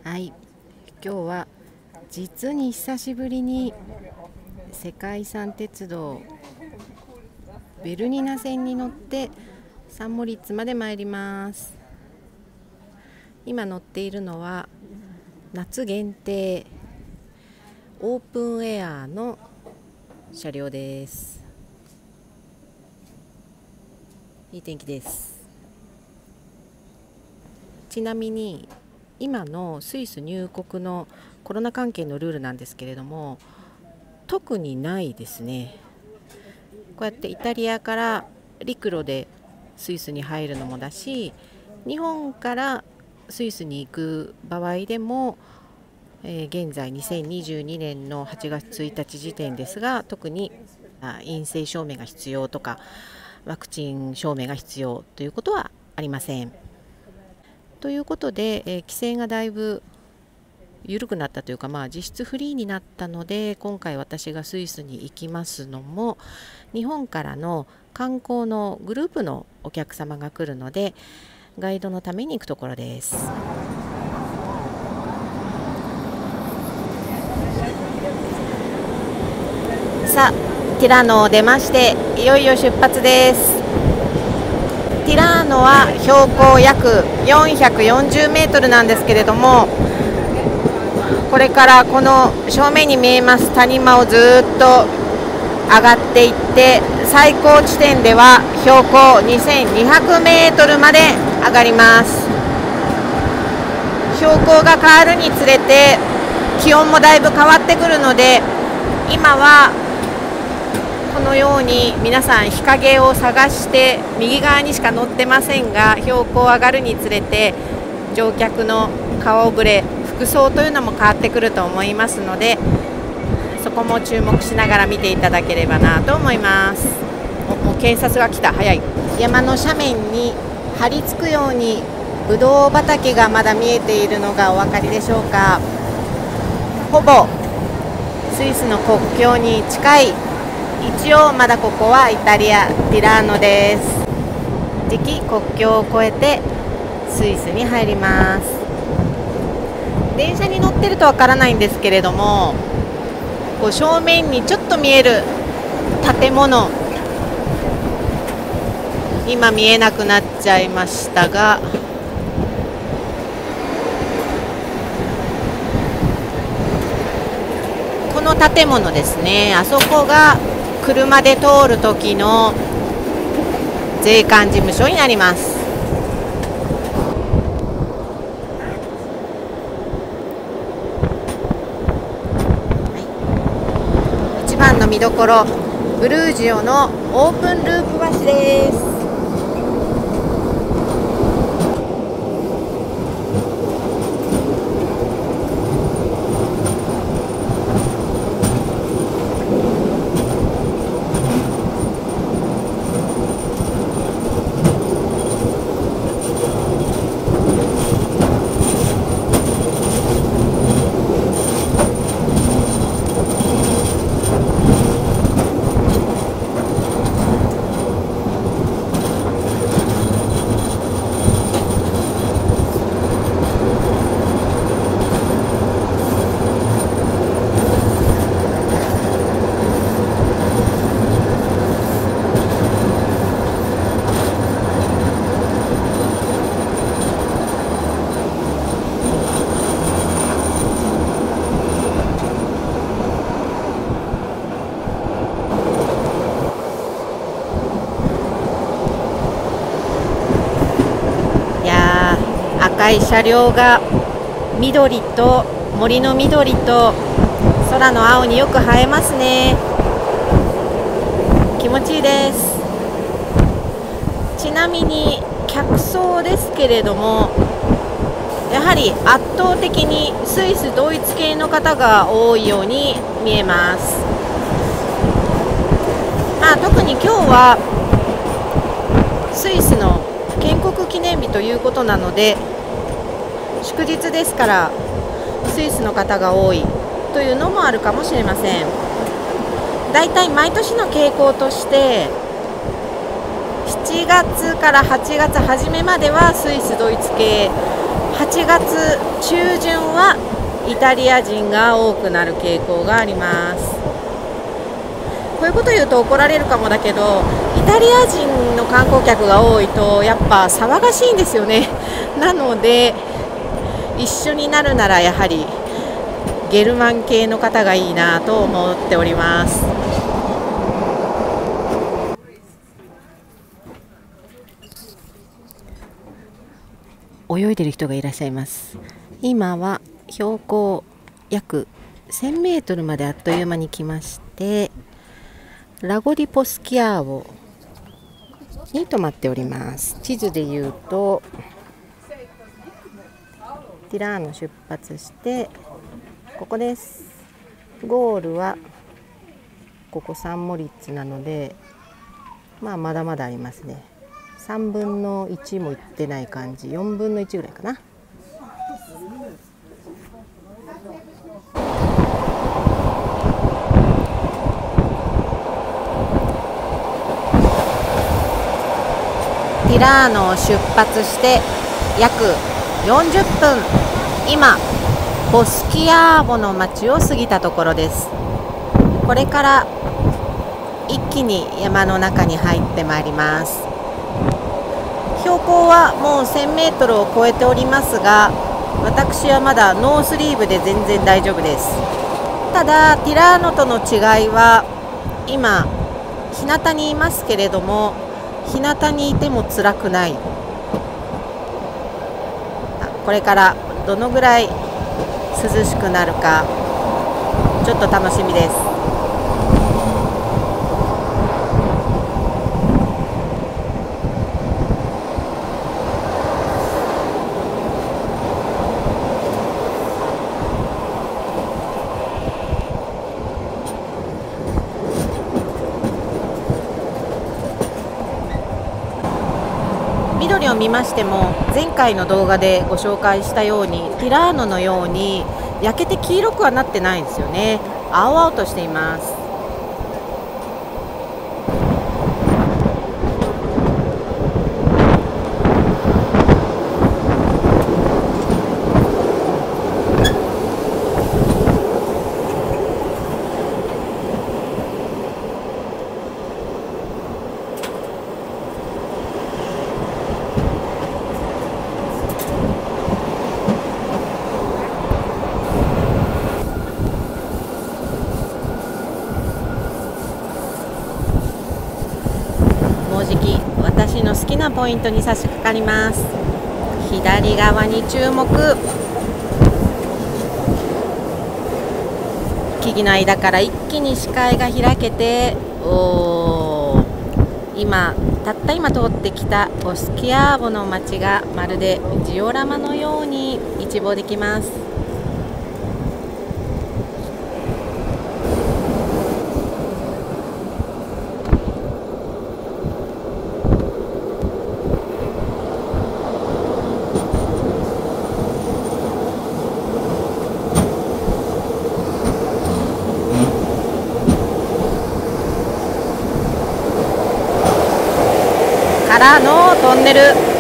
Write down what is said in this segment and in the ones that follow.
はい、今日は実に久しぶりに世界遺産鉄道ベルニナ線に乗ってサンモリッツまで参ります。今乗っているのは夏限定オープンエアの車両です。いい天気です。ちなみに今のスイス入国のコロナ関係のルールなんですけれども、特にないですね。こうやってイタリアから陸路でスイスに入るのもだし、日本からスイスに行く場合でも、現在2022年の8月1日時点ですが、特に陰性証明が必要とかワクチン証明が必要ということはありません。ということで、規制がだいぶ緩くなったというか、実質フリーになったので、今回私がスイスに行きますのも日本からの観光のグループのお客様が来るので、ガイドのために行くところです。さあ、ティラーノを出ましていよいよ出発です。ティラーノは標高約440メートルなんですけれども、これからこの正面に見えます谷間をずっと上がっていって、最高地点では標高2200メートルまで上がります。標高が変わるにつれて気温もだいぶ変わってくるので、今はこのように皆さん日陰を探して右側にしか乗ってませんが、標高上がるにつれて乗客の顔ぶれ、服装というのも変わってくると思いますので、そこも注目しながら見ていただければなと思います。もう警察が来た。早い。山の斜面に張り付くようにぶどう畑がまだ見えているのがお分かりでしょうか。ほぼスイスの国境に近い、一応まだここはイタリア・ティラーノです。次期国境を越えてスイスに入ります。電車に乗ってるとわからないんですけれども、こう正面にちょっと見える建物、今見えなくなっちゃいましたが、この建物ですね、あそこが車で通る時の税関事務所になります。一番の見どころ、ブルージオのオープンループ橋です。赤い車両が緑と森の緑と空の青によく映えますね。気持ちいいです。ちなみに客層ですけれども、やはり圧倒的にスイスドイツ系の方が多いように見えます。特に今日はスイスの建国記念日ということなので、祝日ですからスイスの方が多いというのもあるかもしれません。だいたい毎年の傾向として7月から8月初めまではスイスドイツ系 8月中旬はイタリア人が多くなる傾向があります。こういうこと言うと怒られるかもだけど、イタリア人の観光客が多いとやっぱ騒がしいんですよね。なので一緒になるならやはりゲルマン系の方がいいなと思っております。泳いでる人がいらっしゃいます。今は標高約1000メートルまであっという間に来まして、ラゴディポスキアーボに泊まっております。地図で言うとティラーノ出発してここです。ゴールはここサンモリッツなので、まだまだありますね。3分の1もいってない感じ、4分の1ぐらいかな。ティラーノを出発して約40分、今ボスキアーボの町を過ぎたところです。これから一気に山の中に入ってまいります。標高はもう1000メートルを超えておりますが、私はまだノースリーブで全然大丈夫です。ただティラーノとの違いは、今日向にいますけれども、日向にいても辛くない。これからどのぐらい涼しくなるかちょっと楽しみです。緑を見ましても、前回の動画でご紹介したようにティラーノのように焼けて黄色くはなってないんですよね。青々としています。私の好きなポイントに差し掛かります。左側に注目。木々の間から一気に視界が開けて、たった今通ってきたボスキアーボの街がまるでジオラマのように一望できます。からのトンネル。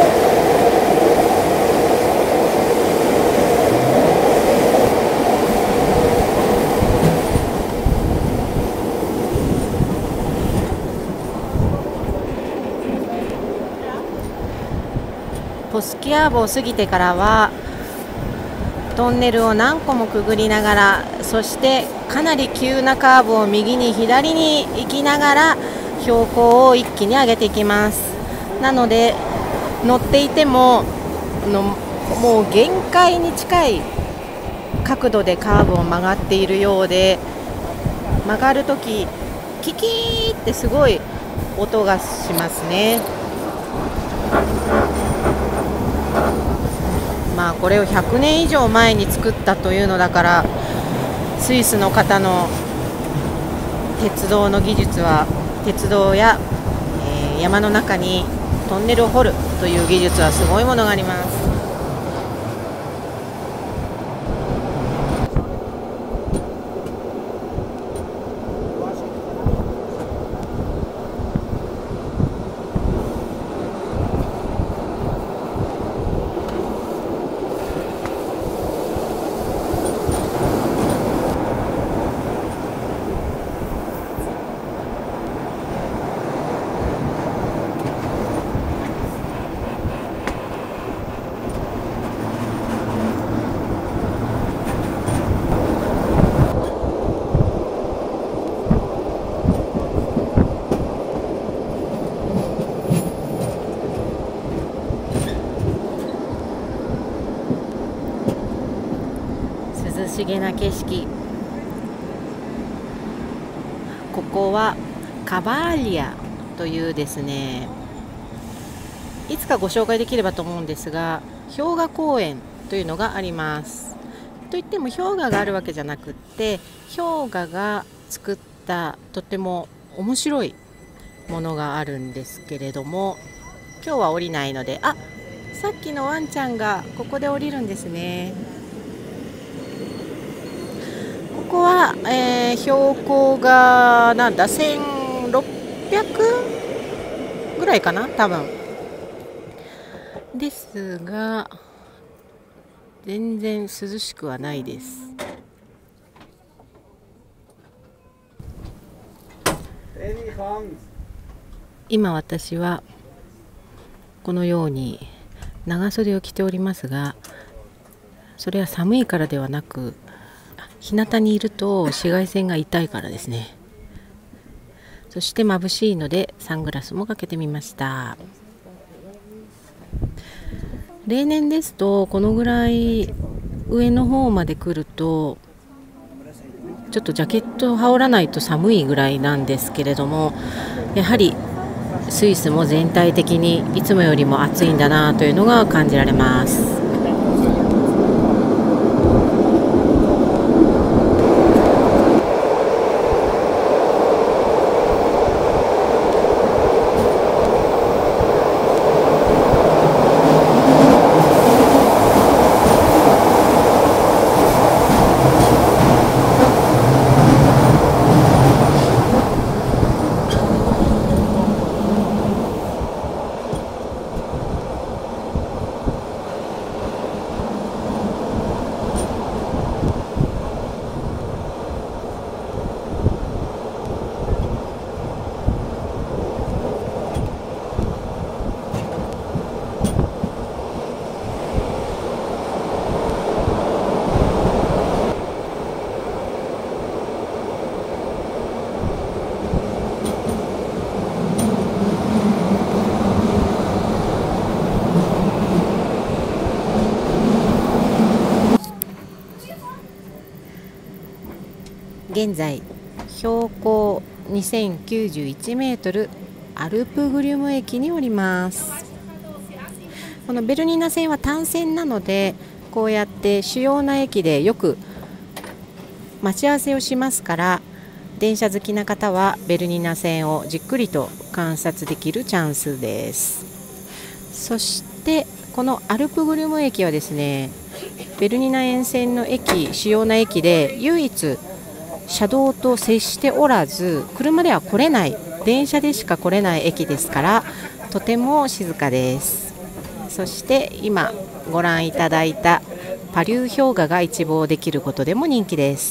ポスキアーボを過ぎてからはトンネルを何個もくぐりながら、そしてかなり急なカーブを右に左に行きながら標高を一気に上げていきます。なので乗っていてももう限界に近い角度でカーブを曲がっているようで、曲がるときキキーってすごい音がしますね。これを100年以上前に作ったというのだから、スイスの方の鉄道の技術は、鉄道や、山の中にトンネルを掘るという技術はすごいものがあります。 涼しげな景色。ここはカバーリアというですね、いつかご紹介できればと思うんですが、氷河公園というのがあります。といっても氷河があるわけじゃなくって、氷河が作ったとても面白いものがあるんですけれども、今日は降りないので、さっきのワンちゃんがここで降りるんですね。ここは、標高がなんだ1600ぐらいかな多分ですが、全然涼しくはないです。今私はこのように長袖を着ておりますが、それは寒いからではなく、日向にいると紫外線が痛いからですね。そして眩しいのでサングラスもかけてみました。例年ですとこのぐらい上の方まで来るとちょっとジャケットを羽織らないと寒いぐらいなんですけれども、やはりスイスも全体的にいつもよりも暑いんだなというのが感じられます。現在標高2091メートルアルプグリュム駅におります。このベルニーナ線は単線なので、こうやって主要な駅でよく待ち合わせをしますから、電車好きな方はベルニーナ線をじっくりと観察できるチャンスです。そしてこのアルプグリュム駅はですね、ベルニーナ沿線の駅、主要な駅で唯一車道と接しておらず、車では来れない、電車でしか来れない駅ですから、とても静かです。そして今ご覧いただいたパリュー氷河が一望できることでも人気です。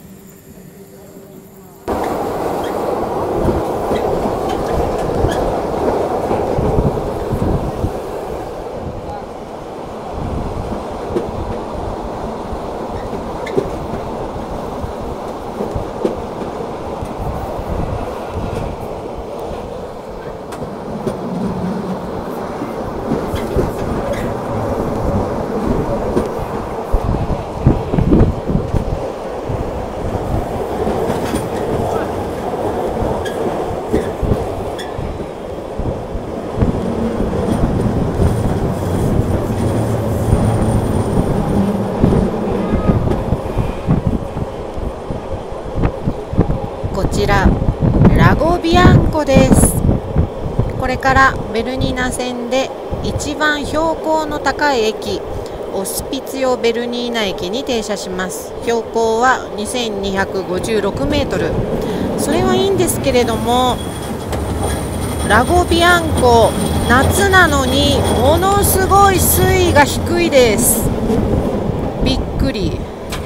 こちらラゴビアンコです。これからベルニーナ線で一番標高の高い駅、オスピツィオ・ベルニーナ駅に停車します。標高は2256メートル。それはいいんですけれども、ラゴビアンコ夏なのにものすごい水位が低いです。びっくり。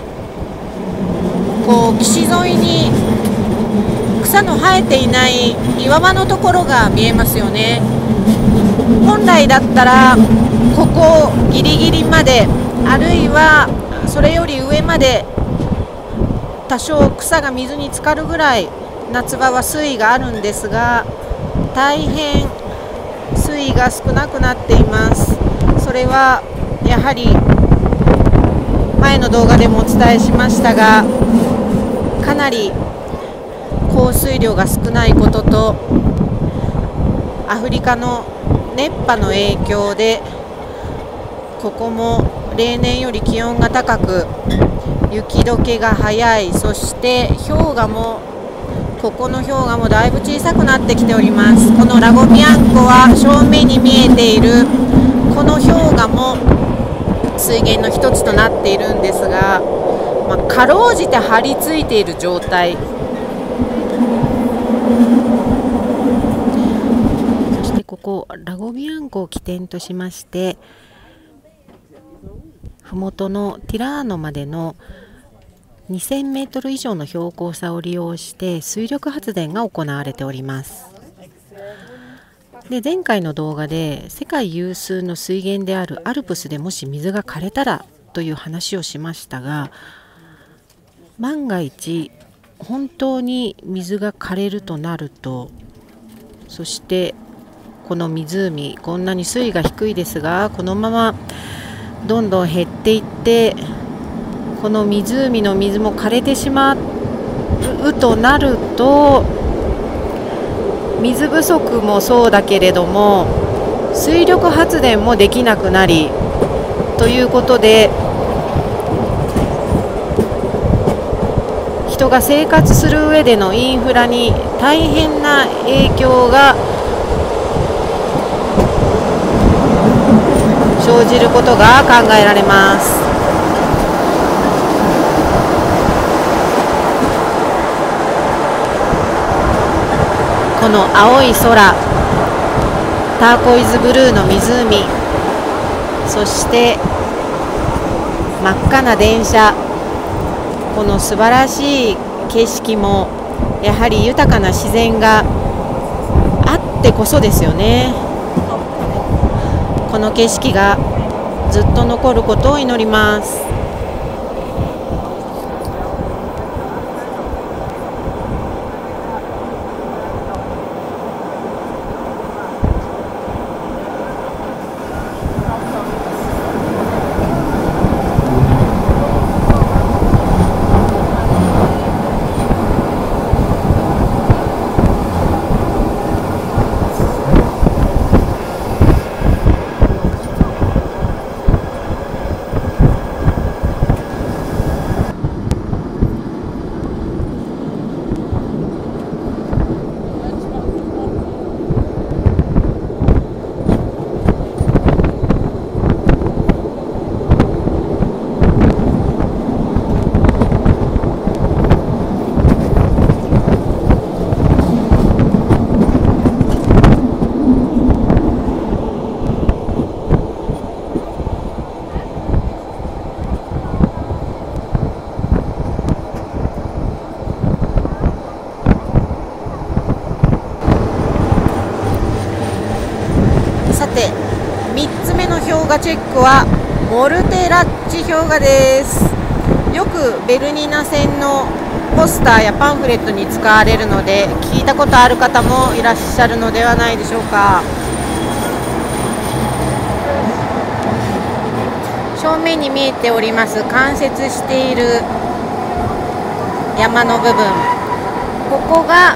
こう岸沿いに草の生えていない岩場のところが見えますよね。本来だったらここギリギリまで、あるいはそれより上まで多少草が水に浸かるぐらい夏場は水位があるんですが、大変水位が少なくなっています。それはやはり前の動画でもお伝えしましたが、かなり降水量が少ないこととアフリカの熱波の影響で、ここも例年より気温が高く雪解けが早い。そして氷河も、ここの氷河もだいぶ小さくなってきております。このラゴビアンコは正面に見えているこの氷河も水源の一つとなっているんですが、かろうじて張り付いている状態。そしてここラゴビアンコを起点としまして、麓のティラーノまでの2000メートル以上の標高差を利用して水力発電が行われております。で、前回の動画で世界有数の水源であるアルプスでもし水が枯れたらという話をしましたが、万が一本当に水が枯れるとなると、そしてこの湖、こんなに水位が低いですが、このままどんどん減っていって、この湖の水も枯れてしまうとなると、水不足もそうだけれども水力発電もできなくなり、ということで人が生活する上でのインフラに大変な影響が生じることが考えられます。この青い空、ターコイズブルーの湖、そして真っ赤な電車、この素晴らしい景色もやはり豊かな自然があってこそですよね。この景色がずっと残ることを祈ります。3つ目の氷河チェックはモルテラッチ氷河です。よくベルニナ線のポスターやパンフレットに使われるので聞いたことある方もいらっしゃるのではないでしょうか。正面に見えております冠雪している山の部分、ここが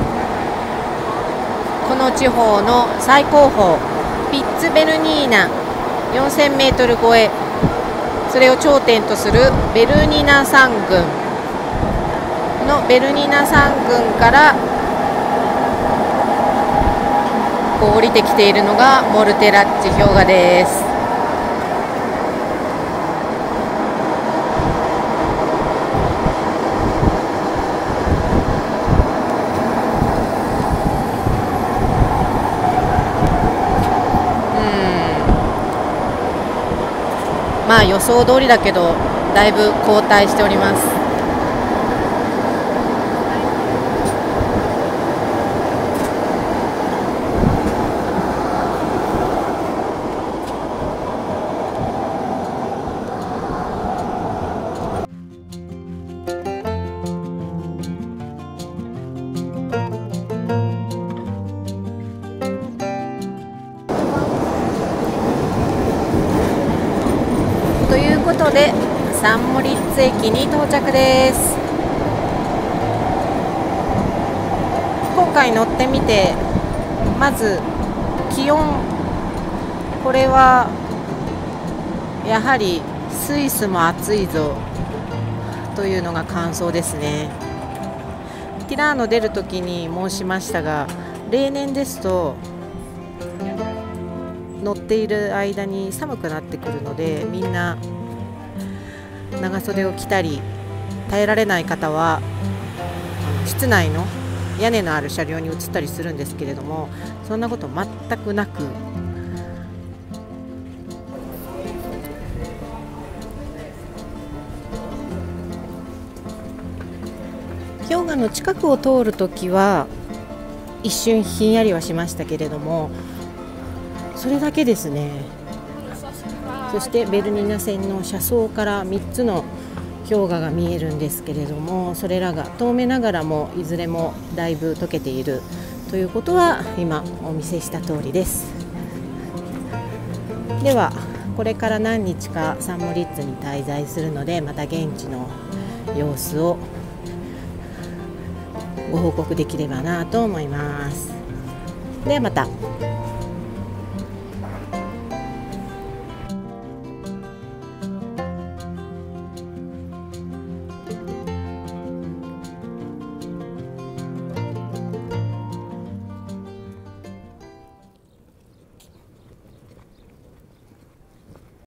この地方の最高峰ピッツベルニーナ4000メートル超え、それを頂点とするベルニナ山群のベルニナ山群からこう降りてきているのがモルテラッチ氷河です。まあ予想通りだけどだいぶ後退しております。ということでサンモリッツ駅に到着です。今回乗ってみて、まず気温、これはやはりスイスも暑いぞというのが感想ですね。ティラーノ出るときに申しましたが、例年ですと乗っている間に寒くなってくるので、みんな長袖を着たり、耐えられない方は室内の屋根のある車両に移ったりするんですけれども、そんなこと全くなく、氷河の近くを通るときは一瞬ひんやりはしましたけれども、それだけですね。そしてベルニナ線の車窓から3つの氷河が見えるんですけれども、それらが遠目ながらもいずれもだいぶ溶けているということは今お見せした通りです。ではこれから何日かサンモリッツに滞在するので、また現地の様子をご報告できればなと思います。ではまた。